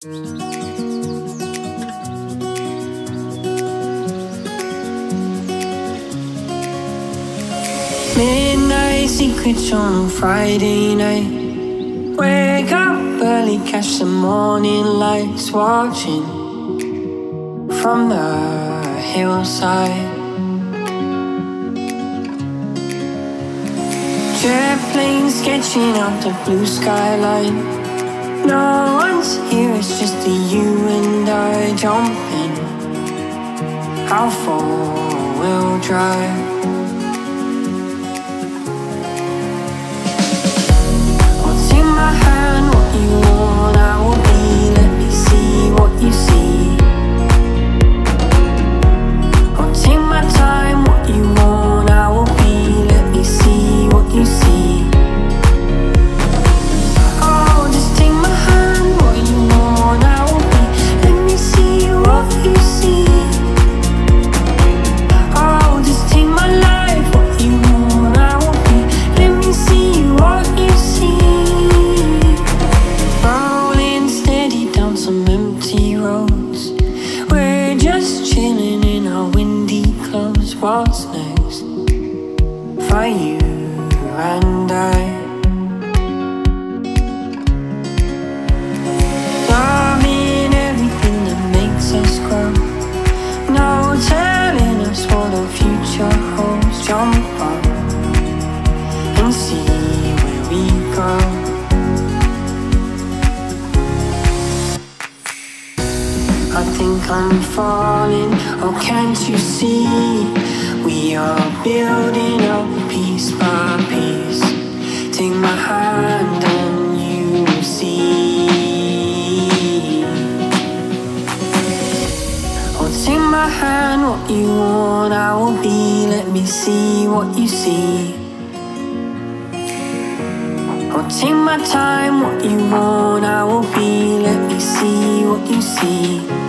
Midnight secrets on a Friday night. Wake up early, catch the morning lights, watching from the hillside. Jet planes sketching out the blue skyline. No one's here, it's just you and I jumping. How far we'll drive. My hand, what you want, I will be. Let me see what you see. I'll take my time, what you want, I will be. Let me see what you see. Oh, just take my hand, what you want, I will be. Let me see what you see. Oh, just take my life, what you want, I will be. Let me see what you see. Some empty roads, we're just chilling in our windy clothes. What's next for you and I? Loving everything that makes us grow. No telling us what the future holds. Jump up and see where we go. I think I'm falling, oh can't you see? We are building up piece by piece. Take my hand and you will see. Oh, take my hand, what you want, I will be. Let me see what you see. Oh, take my time, what you want, I will be. Let me see what you see.